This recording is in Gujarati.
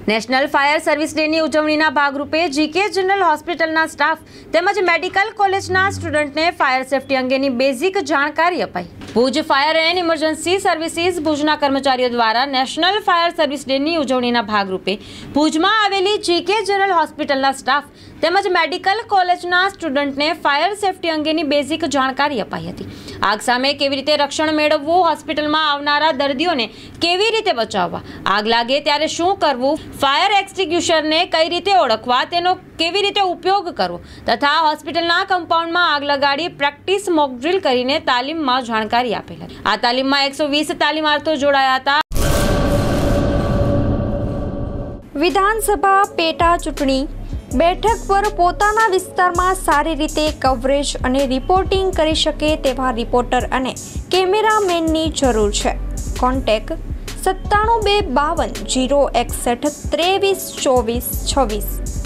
નેશનલ ફાયર સર્વિસ ડેની ઉજવણીના ભાગરૂપે જીકે જનરલ હોસ્પિટલના સ્ટાફ તેમજ મેડિકલ કોલેજના સ્ટુડન્ટને ફાયર સેફટી અંગેની બેઝિક જાણકારી અપાઈ। Bhuj fire and emergency services ભુજના કર્મચારીઓ દ્વારા નેશનલ ફાયર સર્વિસ ડેની ઉજવણીના ભાગરૂપે ભુજમાં આવેલી જીકે જનરલ હોસ્પિટલના સ્ટાફ તેમજ મેડિકલ કોલેજના સ્ટુડન્ટને ફાયર સેફટી અંગેની બેઝિક જાણકારી અપાઈ હતી। આગ સામે કેવી રીતે રક્ષણ મેળવવું, હોસ્પિટલમાં આવનારા દર્દીઓને કેવી રીતે બચાવવા, આગ લાગે ત્યારે શું કરવું, ફાયર એક્સટિંગ્યુશરને કઈ રીતે ઓળખવા, તેનો કેવી રીતે ઉપયોગ કરવો તથા હોસ્પિટલના કમ્પાઉન્ડમાં આગ લગાડી પ્રેક્ટિસ મોક ડ્રીલ કરીને તાલીમમાં જાણકારી આપેલ હતી। આ તાલીમમાં 120 તાલીમાર્થીઓ જોડાયા હતા। વિધાનસભા પેટા ચૂંટણી બેઠક પર પોતાના વિસ્તારમાં સારી રીતે કવરેજ અને રિપોર્ટિંગ કરી શકે તેવા રિપોર્ટર અને કેમેરામેનની જરૂર છે। કોન્ટેક્ટ 97 252 061 23 24 26।